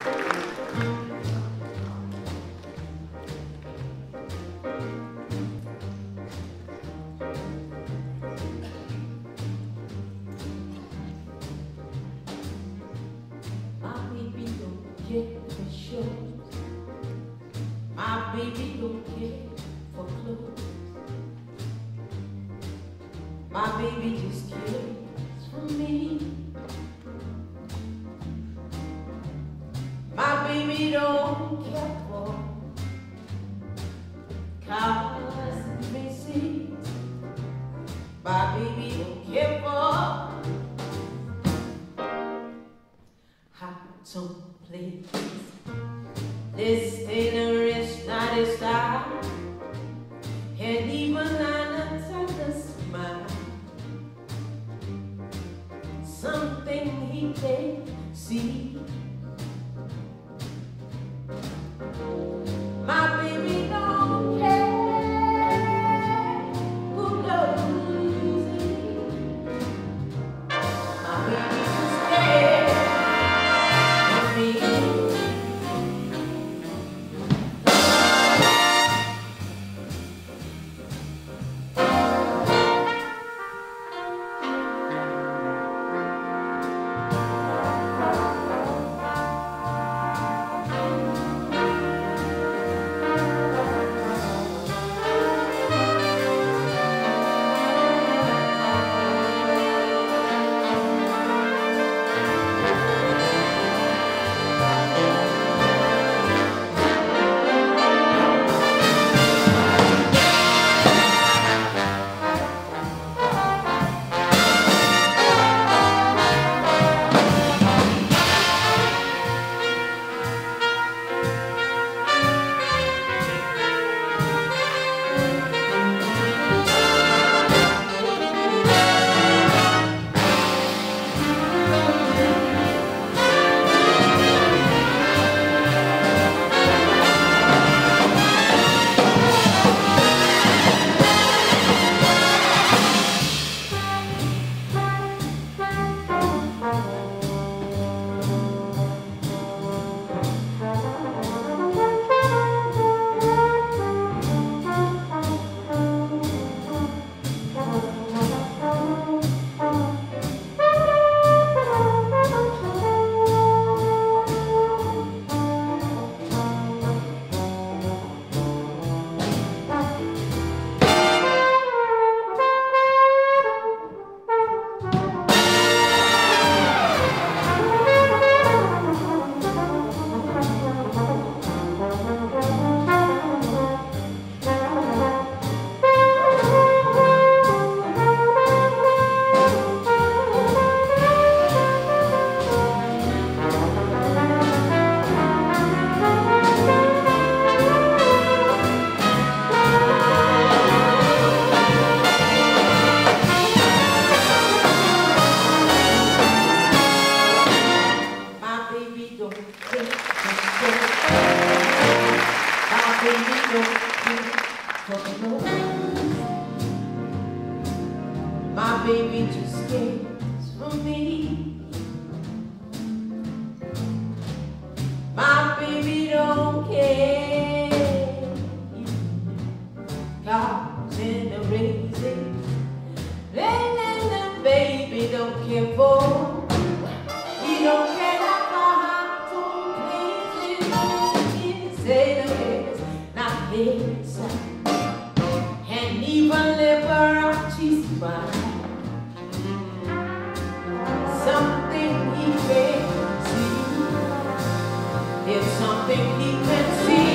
For shows. My baby don't care for clothes. My baby just cares for me. My baby don't care for cars and races. My baby don't care for hot tone plays. This ain't a rich night style, and even another smile. Something he can't see. My baby don't care who knows it. My baby's scared of me. My baby just cares for me. My baby don't care. Cars and the races. And baby don't care for. He don't care about the hot tone places. Say the words, not inside. And even Liberace smile. Something he can't see. It's something he can see.